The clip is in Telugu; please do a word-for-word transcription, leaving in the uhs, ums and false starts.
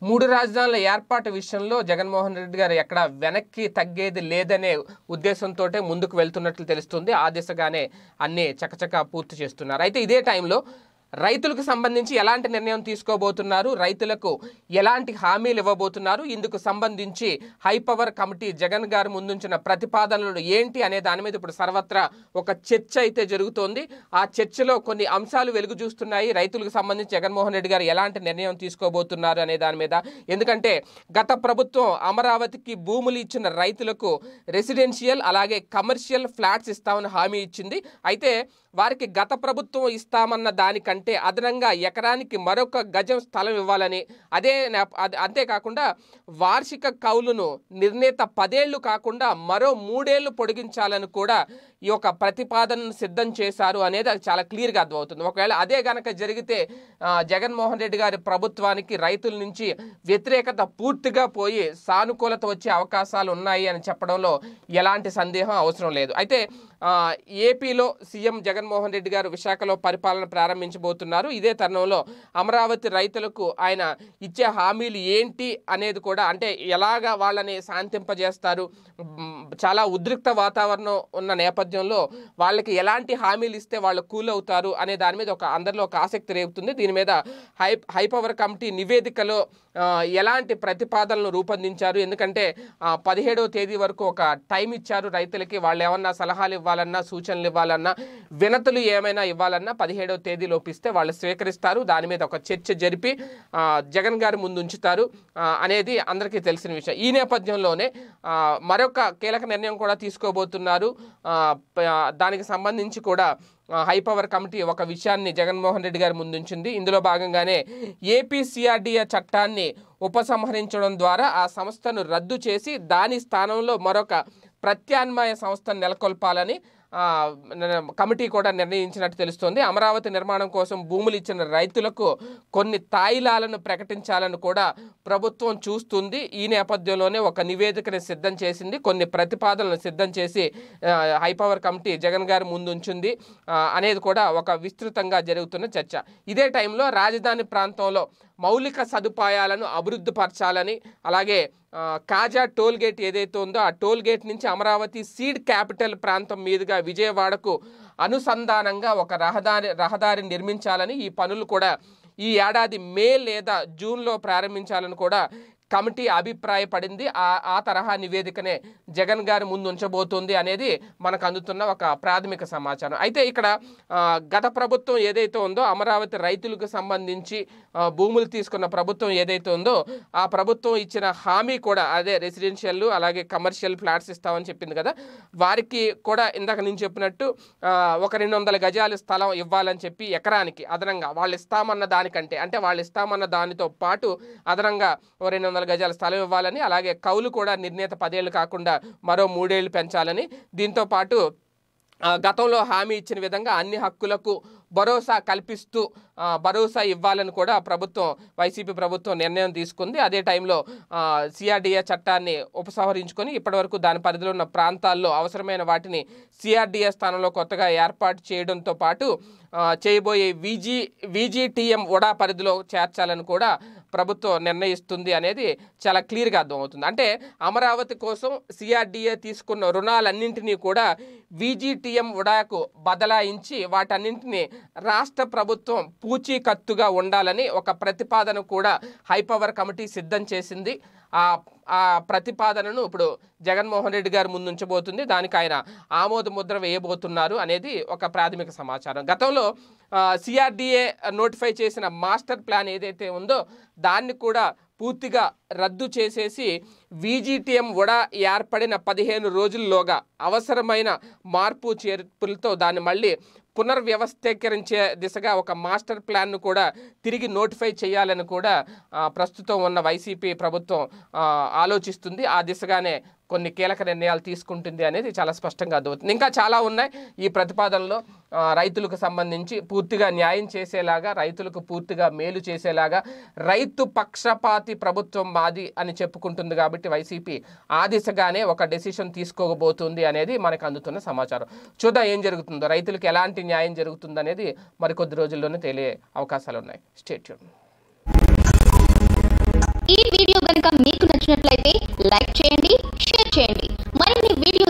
మూడు రాజధానుల ఏర్పాటు విషయంలో జగన్మోహన్ రెడ్డి గారు ఎక్కడ వెనక్కి తగ్గేది లేదనే ఉద్దేశంతో ముందుకు వెళ్తున్నట్లు తెలుస్తుంది. ఆ దిశగానే అన్నీ చకచకా పూర్తి చేస్తున్నారు. అయితే ఇదే టైంలో రైతులకు సంబంధించి ఎలాంటి నిర్ణయం తీసుకోబోతున్నారు, రైతులకు ఎలాంటి హామీలు ఇవ్వబోతున్నారు, ఇందుకు సంబంధించి హై పవర్ కమిటీ జగన్ గారు ముందుంచిన ప్రతిపాదనలు ఏంటి అనే దాని మీద ఇప్పుడు సర్వత్రా ఒక చర్చ అయితే జరుగుతోంది. ఆ చర్చలో కొన్ని అంశాలు వెలుగు చూస్తున్నాయి. రైతులకు సంబంధించి జగన్మోహన్ రెడ్డి గారు ఎలాంటి నిర్ణయం తీసుకోబోతున్నారు అనే దాని మీద. ఎందుకంటే గత ప్రభుత్వం అమరావతికి భూములు ఇచ్చిన రైతులకు రెసిడెన్షియల్ అలాగే కమర్షియల్ ఫ్లాట్స్ ఇస్తామని హామీ ఇచ్చింది. అయితే వారికి గత ప్రభుత్వం ఇస్తామన్న దానికంటే అదనంగా ఎకరానికి మరొక గజం స్థలం ఇవ్వాలని, అదే అంతేకాకుండా వార్షిక కౌలును నిర్ణీత పదేళ్లు కాకుండా మరో మూడేళ్లు పొడిగించాలని కూడా ఈ యొక్క ప్రతిపాదనను సిద్ధం చేశారు అనేది అది చాలా క్లియర్గా అర్థమవుతుంది. ఒకవేళ అదే గనక జరిగితే జగన్మోహన్ రెడ్డి గారి ప్రభుత్వానికి రైతుల నుంచి వ్యతిరేకత పూర్తిగా పోయి సానుకూలత వచ్చే అవకాశాలు ఉన్నాయి అని చెప్పడంలో ఎలాంటి సందేహం అవసరం లేదు. అయితే ఏపీలో సీఎం జగన్మోహన్ రెడ్డి గారు విశాఖలో పరిపాలన ప్రారంభించబోతున్నారు. ఇదే తరుణంలో అమరావతి రైతులకు ఆయన ఇచ్చే హామీలు ఏంటి అనేది కూడా, అంటే ఎలాగా వాళ్ళని శాంతింపజేస్తారు, చాలా ఉద్రిక్త వాతావరణం ఉన్న నేపథ్యంలో వాళ్ళకి ఎలాంటి హామీలు ఇస్తే వాళ్ళు కూల్ అవుతారు అనే దాని మీద ఒక అందరిలో ఒక ఆసక్తి రేపుతుంది. దీని మీద హై హై పవర్ కమిటీ నివేదికలో ఎలాంటి ప్రతిపాదనలు రూపొందించారు, ఎందుకంటే పదిహేడవ తేదీ వరకు ఒక టైం ఇచ్చారు రైతులకి. వాళ్ళు ఏమన్నా సలహాలు ఇవ్వాలన్నా, సూచనలు ఇవ్వాలన్నా, వినతులు ఏమైనా ఇవ్వాలన్నా పదిహేడవ తేదీ లోపిస్తే వాళ్ళు స్వీకరిస్తారు. దాని మీద ఒక చర్చ జరిపి జగన్ గారి ముందు ఉంచుతారు అనేది అందరికీ తెలిసిన విషయం. ఈ నేపథ్యంలోనే మరొక కీలక నిర్ణయం కూడా తీసుకోబోతున్నారు. దానికి సంబంధించి కూడా హై పవర్ కమిటీ ఒక విషయాన్ని జగన్మోహన్ రెడ్డి గారి ముందుంచింది. ఇందులో భాగంగానే ఏపీ సిఆర్డీఏ చట్టాన్ని ఉపసంహరించడం ద్వారా ఆ సంస్థను రద్దు చేసి దాని స్థానంలో మరొక ప్రత్యామ్నాయ సంస్థను నెలకొల్పాలని కమిటీ కూడా నిర్ణయించినట్టు తెలుస్తోంది. అమరావతి నిర్మాణం కోసం భూములు ఇచ్చిన రైతులకు కొన్ని తాయిలాలను ప్రకటించాలని కూడా ప్రభుత్వం చూస్తుంది. ఈ నేపథ్యంలోనే ఒక నివేదికను సిద్ధం చేసింది, కొన్ని ప్రతిపాదనలు సిద్ధం చేసి హై పవర్ కమిటీ జగన్ గారి ముందు ఉంచింది అనేది కూడా ఒక విస్తృతంగా జరుగుతున్న చర్చ. ఇదే టైంలో రాజధాని ప్రాంతంలో మౌలిక సదుపాయాలను అభివృద్ధి పరచాలని, అలాగే కాజా టోల్ గేట్ ఏదైతే ఉందో ఆ టోల్ గేట్ నుంచి అమరావతి సీడ్ క్యాపిటల్ ప్రాంతం మీదుగా విజయవాడకు అనుసంధానంగా ఒక రహదారి రహదారి నిర్మించాలని, ఈ పనులు కూడా ఈ ఏడాది మే లేదా జూన్లో ప్రారంభించాలని కూడా కమిటీ అభిప్రాయపడింది. ఆ ఆ తరహా నివేదికనే జగన్ గారి ముందు ఉంచబోతోంది అనేది మనకు అందుతున్న ఒక ప్రాథమిక సమాచారం. అయితే ఇక్కడ గత ప్రభుత్వం ఏదైతే ఉందో అమరావతి రైతులకు సంబంధించి భూములు తీసుకున్న ప్రభుత్వం ఏదైతే ఉందో ఆ ప్రభుత్వం ఇచ్చిన హామీ కూడా అదే రెసిడెన్షియల్ అలాగే కమర్షియల్ ఫ్లాట్స్ ఇస్తామని చెప్పింది కదా, వారికి కూడా ఇందాక నేను చెప్పినట్టు ఒక రెండు వందల గజాల స్థలం ఇవ్వాలని చెప్పి ఎకరానికి అదనంగా వాళ్ళు ఇస్తామన్న దానికంటే, అంటే వాళ్ళు ఇస్తామన్న దానితో పాటు అదనంగా రెండు వందల గజాల స్థలం ఇవ్వాలని, అలాగే కౌలు కూడా నిర్ణీత పదేళ్లు కాకుండా మరో మూడేళ్లు పెంచాలని, దీంతో పాటు గతంలో హామీ ఇచ్చిన విధంగా అన్ని హక్కులకు భరోసా కల్పిస్తూ భరోసా ఇవ్వాలని కూడా ప్రభుత్వం వైసీపీ ప్రభుత్వం నిర్ణయం తీసుకుంది. అదే టైంలో సిఆర్డీఏ చట్టాన్ని ఉపసంహరించుకొని ఇప్పటివరకు దాని పరిధిలో ఉన్న ప్రాంతాల్లో అవసరమైన వాటిని సిఆర్డీఏ స్థానంలో కొత్తగా ఏర్పాటు చేయడంతో పాటు చేయబోయే విజీ విజీటీఎం ఉడా పరిధిలో చేర్చాలని కూడా ప్రభుత్వం నిర్ణయిస్తుంది అనేది చాలా క్లియర్గా అర్థమవుతుంది. అంటే అమరావతి కోసం సిఆర్డీఏ తీసుకున్న రుణాలన్నింటినీ కూడా విజీటీఎం ఉడాకు బదలాయించి వాటన్నింటినీ రాష్ట్ర ప్రభుత్వం పూచీకత్తుగా ఉండాలని ఒక ప్రతిపాదన కూడా హై పవర్ కమిటీ సిద్ధం చేసింది. ఆ ఆ ప్రతిపాదనను ఇప్పుడు జగన్మోహన్ రెడ్డి గారు ముందు ఉంచబోతుంది. దానికి ఆయన ఆమోద ముద్ర వేయబోతున్నారు అనేది ఒక ప్రాథమిక సమాచారం. గతంలో సిఆర్డీఏ నోటిఫై చేసిన మాస్టర్ ప్లాన్ ఏదైతే ఉందో దాన్ని కూడా పూర్తిగా రద్దు చేసేసి విజీటీఎం ఉడా ఏర్పడిన పదిహేను రోజుల్లోగా అవసరమైన మార్పు చేర్పులతో దాన్ని మళ్ళీ పునర్వ్యవస్థీకరించే దిశగా ఒక మాస్టర్ ప్లాన్ను కూడా తిరిగి నోటిఫై చేయాలని కూడా ప్రస్తుతం ఉన్న వైసీపీ ప్రభుత్వం ఆలోచిస్తుంది. ఆ దిశగానే కొన్ని కీలక నిర్ణయాలు తీసుకుంటుంది అనేది చాలా స్పష్టంగా అర్థమవుతుంది. ఇంకా చాలా ఉన్నాయి ఈ ప్రతిపాదనలో. రైతులకు సంబంధించి పూర్తిగా న్యాయం చేసేలాగా, రైతులకు పూర్తిగా మేలు చేసేలాగా, రైతు పక్షపాతి ప్రభుత్వం మాది అని చెప్పుకుంటుంది కాబట్టి వైసీపీ ఆ దిశగానే ఒక డెసిషన్ తీసుకోబోతుంది అనేది మనకు అందుతున్న సమాచారం. చూద్దాం ఏం జరుగుతుందో, రైతులకు ఎలాంటి న్యాయం జరుగుతుంది అనేది మరికొద్ది రోజుల్లోనే తెలియ అవకాశాలు ఉన్నాయి. Stay tuned. ఈ గనుక మీకు నచ్చినట్లయితే లైక్ చేయండి, షేర్ చేయండి. మరిన్ని వీడియో